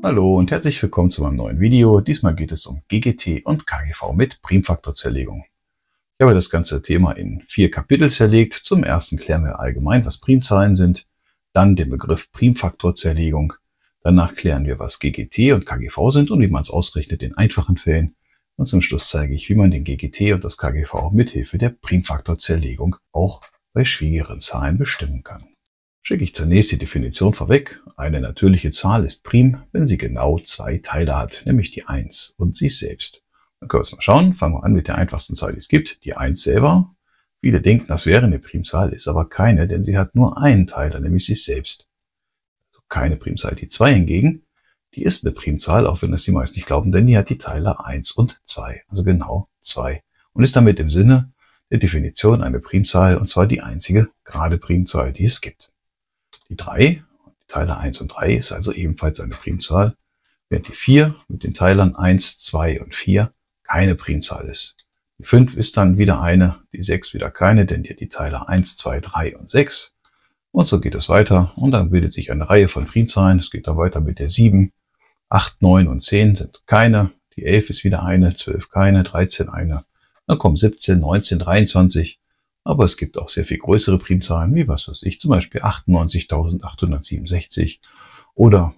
Hallo und herzlich willkommen zu meinem neuen Video. Diesmal geht es um GGT und KGV mit Primfaktorzerlegung. Ich habe das ganze Thema in 4 Kapitel zerlegt. Zum ersten klären wir allgemein, was Primzahlen sind, dann den Begriff Primfaktorzerlegung. Danach klären wir, was GGT und KGV sind und wie man es ausrechnet in einfachen Fällen. Und zum Schluss zeige ich, wie man den GGT und das KGV mithilfe der Primfaktorzerlegung auch bei schwierigeren Zahlen bestimmen kann. Schicke ich zunächst die Definition vorweg. Eine natürliche Zahl ist prim, wenn sie genau 2 Teile hat, nämlich die 1 und sich selbst. Dann können wir uns mal schauen. Fangen wir an mit der einfachsten Zahl, die es gibt, die 1 selber. Viele denken, das wäre eine Primzahl, ist aber keine, denn sie hat nur einen Teiler, nämlich sich selbst. Also keine Primzahl. Die 2 hingegen, die ist eine Primzahl, auch wenn das die meisten nicht glauben, denn die hat die Teile 1 und 2, also genau 2. Und ist damit im Sinne der Definition eine Primzahl, und zwar die einzige gerade Primzahl, die es gibt. Die 3, die Teile 1 und 3, ist also ebenfalls eine Primzahl, während die 4 mit den Teilern 1, 2 und 4 keine Primzahl ist. Die 5 ist dann wieder eine, die 6 wieder keine, denn die hat die Teile 1, 2, 3 und 6. Und so geht es weiter und dann bildet sich eine Reihe von Primzahlen. Es geht dann weiter mit der 7, 8, 9 und 10 sind keine, die 11 ist wieder eine, 12 keine, 13 eine, dann kommen 17, 19, 23. Aber es gibt auch sehr viel größere Primzahlen, wie was weiß ich, zum Beispiel 98.867 oder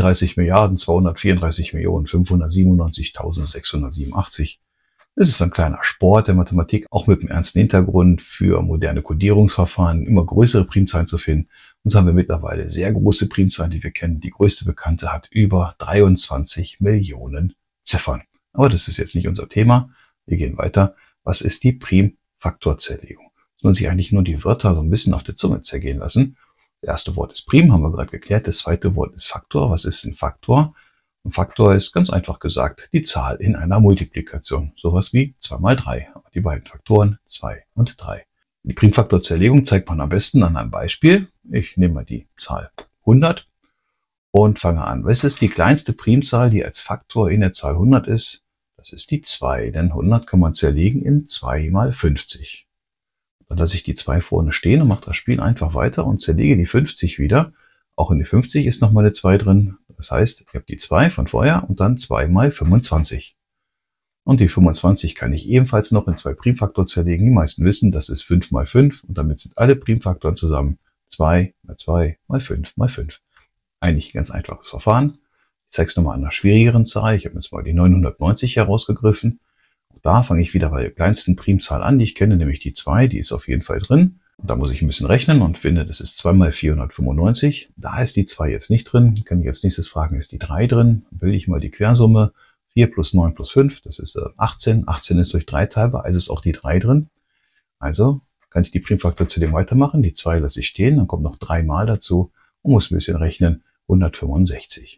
31.234.597.687. Es ist ein kleiner Sport der Mathematik, auch mit einem ernsten Hintergrund für moderne Codierungsverfahren, immer größere Primzahlen zu finden. Und so haben wir mittlerweile sehr große Primzahlen, die wir kennen. Die größte bekannte hat über 23 Millionen Ziffern. Aber das ist jetzt nicht unser Thema. Wir gehen weiter. Was ist die Primfaktorzerlegung? Man sich eigentlich nur die Wörter so ein bisschen auf der Zunge zergehen lassen. Das erste Wort ist Prim, haben wir gerade geklärt. Das zweite Wort ist Faktor. Was ist ein Faktor? Ein Faktor ist ganz einfach gesagt die Zahl in einer Multiplikation. Sowas wie 2 mal 3. Die beiden Faktoren 2 und 3. Die Primfaktorzerlegung zeigt man am besten an einem Beispiel. Ich nehme mal die Zahl 100 und fange an. Was ist die kleinste Primzahl, die als Faktor in der Zahl 100 ist? Das ist die 2, denn 100 kann man zerlegen in 2 mal 50. Dann lasse ich die 2 vorne stehen und mache das Spiel einfach weiter und zerlege die 50 wieder. Auch in die 50 ist nochmal eine 2 drin. Das heißt, ich habe die 2 von vorher und dann 2 mal 25. Und die 25 kann ich ebenfalls noch in 2 Primfaktoren zerlegen. Die meisten wissen, das ist 5 mal 5 und damit sind alle Primfaktoren zusammen 2 mal 2 mal 5 mal 5. Eigentlich ein ganz einfaches Verfahren. Ich zeige es nochmal an einer schwierigeren Zahl. Ich habe jetzt mal die 990 herausgegriffen. Da fange ich wieder bei der kleinsten Primzahl an, die ich kenne, nämlich die 2, die ist auf jeden Fall drin. Und da muss ich ein bisschen rechnen und finde, das ist 2 mal 495. Da ist die 2 jetzt nicht drin. Kann ich als nächstes fragen, ist die 3 drin? Dann will ich mal die Quersumme. 4 plus 9 plus 5, das ist 18. 18 ist durch 3 teilbar, also ist auch die 3 drin. Also kann ich die Primfaktorzerlegung weitermachen. Die 2 lasse ich stehen, dann kommt noch 3 mal dazu und muss ein bisschen rechnen. 165.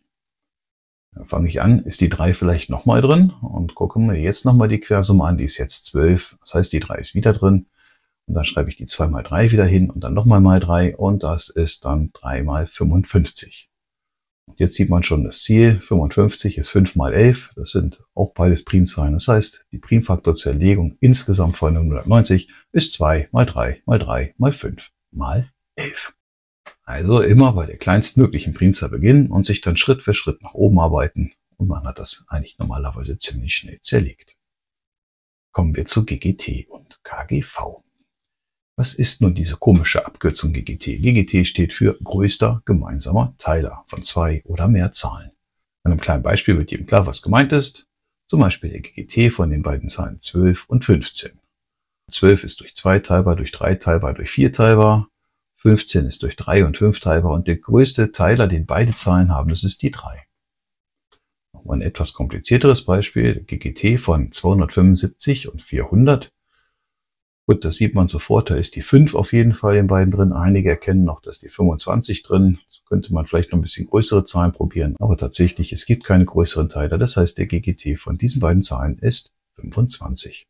Dann fange ich an, ist die 3 vielleicht nochmal drin und gucke mir jetzt nochmal die Quersumme an, die ist jetzt 12, das heißt die 3 ist wieder drin und dann schreibe ich die 2 mal 3 wieder hin und dann nochmal mal 3 und das ist dann 3 mal 55. Und jetzt sieht man schon das Ziel, 55 ist 5 mal 11, das sind auch beides Primzahlen, das heißt die Primfaktorzerlegung insgesamt von 190 ist 2 mal 3 mal 3 mal 5 mal 11. Also immer bei der kleinstmöglichen Primzahl beginnen und sich dann Schritt für Schritt nach oben arbeiten. Und man hat das eigentlich normalerweise ziemlich schnell zerlegt. Kommen wir zu GGT und KGV. Was ist nun diese komische Abkürzung GGT? GGT steht für größter gemeinsamer Teiler von 2 oder mehr Zahlen. An einem kleinen Beispiel wird jedem klar, was gemeint ist. Zum Beispiel der GGT von den beiden Zahlen 12 und 15. 12 ist durch 2 teilbar, durch 3 teilbar, durch 4 teilbar. 15 ist durch 3 und 5 teilbar und der größte Teiler, den beide Zahlen haben, das ist die 3. Nochmal ein etwas komplizierteres Beispiel, der GGT von 275 und 400. Gut, das sieht man sofort, da ist die 5 auf jeden Fall in beiden drin. Einige erkennen noch, dass die 25 drin. So könnte man vielleicht noch ein bisschen größere Zahlen probieren, aber tatsächlich, es gibt keine größeren Teiler. Das heißt, der GGT von diesen beiden Zahlen ist 25.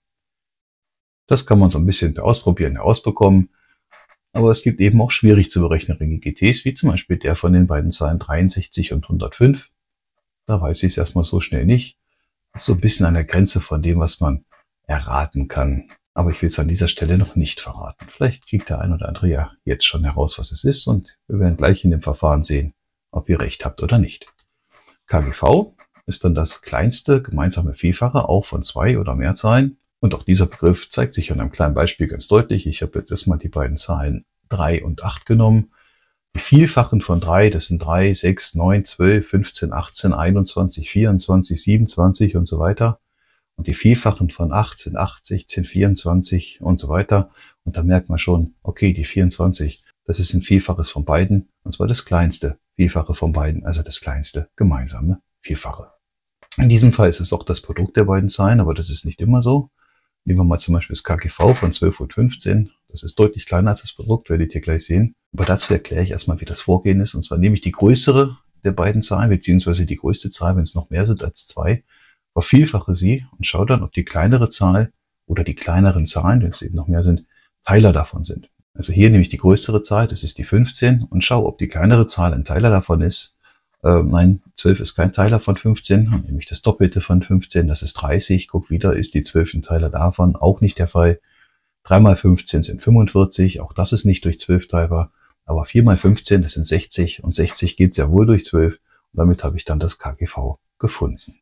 Das kann man so ein bisschen per Ausprobieren herausbekommen. Aber es gibt eben auch schwierig zu berechnende GGTs, wie zum Beispiel der von den beiden Zahlen 63 und 105. Da weiß ich es erstmal so schnell nicht. Das ist so ein bisschen an der Grenze von dem, was man erraten kann. Aber ich will es an dieser Stelle noch nicht verraten. Vielleicht kriegt der ein oder andere ja jetzt schon heraus, was es ist. Und wir werden gleich in dem Verfahren sehen, ob ihr recht habt oder nicht. KGV ist dann das kleinste gemeinsame Vielfache, auch von 2 oder mehr Zahlen. Und auch dieser Begriff zeigt sich an einem kleinen Beispiel ganz deutlich. Ich habe jetzt erstmal die beiden Zahlen 3 und 8 genommen. Die Vielfachen von 3, das sind 3, 6, 9, 12, 15, 18, 21, 24, 27 und so weiter. Und die Vielfachen von 8 sind 8, 16, 24 und so weiter. Und da merkt man schon, okay, die 24, das ist ein Vielfaches von beiden. Und zwar das kleinste Vielfache von beiden, also das kleinste gemeinsame Vielfache. In diesem Fall ist es auch das Produkt der beiden Zahlen, aber das ist nicht immer so. Nehmen wir mal zum Beispiel das KGV von 12 und 15. Das ist deutlich kleiner als das Produkt, werdet ihr gleich sehen. Aber dazu erkläre ich erstmal, wie das Vorgehen ist. Und zwar nehme ich die größere der beiden Zahlen, beziehungsweise die größte Zahl, wenn es noch mehr sind als 2, vervielfache sie und schaue dann, ob die kleinere Zahl oder die kleineren Zahlen, wenn es eben noch mehr sind, Teiler davon sind. Also hier nehme ich die größere Zahl, das ist die 15, und schaue, ob die kleinere Zahl ein Teiler davon ist. Nein, 12 ist kein Teiler von 15, dann nehme ich das Doppelte von 15, das ist 30. Guck wieder, ist die 12 ein Teiler davon? Auch nicht der Fall. 3 mal 15 sind 45, auch das ist nicht durch 12 teilbar. Aber 4 mal 15, das sind 60 und 60 geht sehr wohl durch 12. Und damit habe ich dann das KGV gefunden.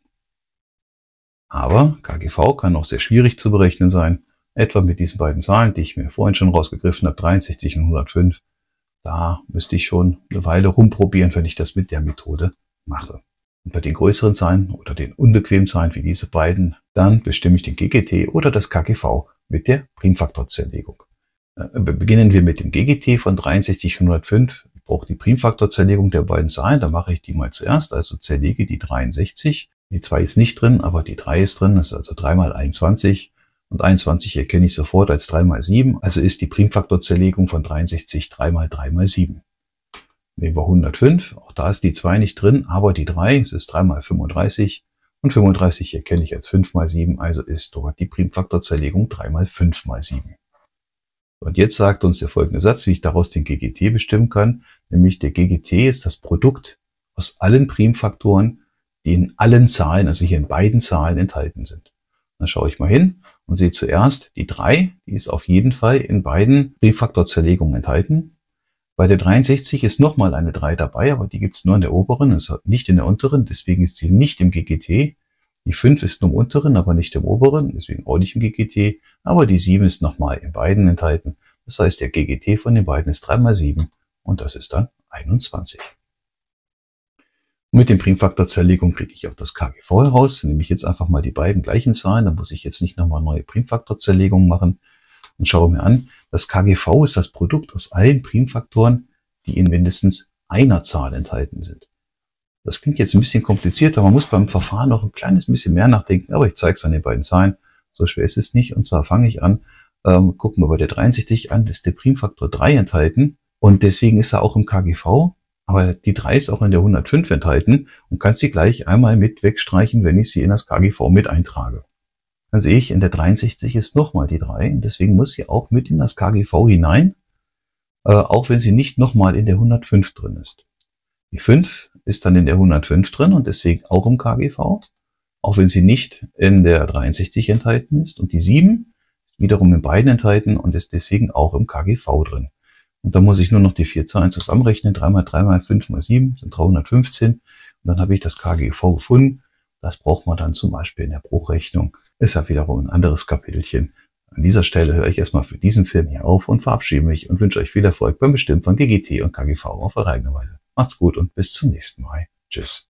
Aber KGV kann auch sehr schwierig zu berechnen sein, etwa mit diesen beiden Zahlen, die ich mir vorhin schon rausgegriffen habe, 63 und 105. Da müsste ich schon eine Weile rumprobieren, wenn ich das mit der Methode mache. Und bei den größeren Zahlen oder den unbequemen Zahlen wie diese beiden, dann bestimme ich den GGT oder das KGV mit der Primfaktorzerlegung. Beginnen wir mit dem GGT von 63 und 105. Ich brauche die Primfaktorzerlegung der beiden Zahlen, da mache ich die mal zuerst, also zerlege die 63. Die 2 ist nicht drin, aber die 3 ist drin, das ist also 3 mal 21. Und 21 erkenne ich sofort als 3 mal 7, also ist die Primfaktorzerlegung von 63 3 mal 3 mal 7. Nehmen wir 105, auch da ist die 2 nicht drin, aber die 3, es ist 3 mal 35 und 35 erkenne ich als 5 mal 7, also ist dort die Primfaktorzerlegung 3 mal 5 mal 7. Und jetzt sagt uns der folgende Satz, wie ich daraus den GGT bestimmen kann, nämlich der GGT ist das Produkt aus allen Primfaktoren, die in allen Zahlen, also hier in beiden Zahlen enthalten sind. Dann schaue ich mal hin und sehe zuerst die 3, die ist auf jeden Fall in beiden Primfaktorzerlegungen enthalten. Bei der 63 ist nochmal eine 3 dabei, aber die gibt es nur in der oberen, also nicht in der unteren, deswegen ist sie nicht im GGT. Die 5 ist nur im unteren, aber nicht im oberen, deswegen auch nicht im GGT. Aber die 7 ist nochmal in beiden enthalten. Das heißt, der GGT von den beiden ist 3 mal 7 und das ist dann 21. Und mit den Primfaktorzerlegung kriege ich auch das KGV heraus. Nehme ich jetzt einfach mal die beiden gleichen Zahlen, dann muss ich jetzt nicht nochmal neue Primfaktorzerlegungen machen und schaue mir an. Das KGV ist das Produkt aus allen Primfaktoren, die in mindestens einer Zahl enthalten sind. Das klingt jetzt ein bisschen komplizierter, man muss beim Verfahren noch ein kleines bisschen mehr nachdenken, aber ich zeige es an den beiden Zahlen. So schwer ist es nicht. Und zwar fange ich an, gucken wir bei der 63 an, ist der Primfaktor 3 enthalten und deswegen ist er auch im KGV. Aber die 3 ist auch in der 105 enthalten und kann sie gleich einmal mit wegstreichen, wenn ich sie in das KGV mit eintrage. Dann sehe ich, in der 63 ist nochmal die 3 und deswegen muss sie auch mit in das KGV hinein, auch wenn sie nicht nochmal in der 105 drin ist. Die 5 ist dann in der 105 drin und deswegen auch im KGV, auch wenn sie nicht in der 63 enthalten ist. Und die 7 ist wiederum in beiden enthalten und ist deswegen auch im KGV drin. Und dann muss ich nur noch die 4 Zahlen zusammenrechnen. 3 mal 3 mal 5 mal 7 sind 315. Und dann habe ich das KGV gefunden. Das braucht man dann zum Beispiel in der Bruchrechnung. Ist ja wiederum ein anderes Kapitelchen. An dieser Stelle höre ich erstmal für diesen Film hier auf und verabschiede mich und wünsche euch viel Erfolg beim Bestimmen von GGT und KGV auf eure eigene Weise. Macht's gut und bis zum nächsten Mal. Tschüss.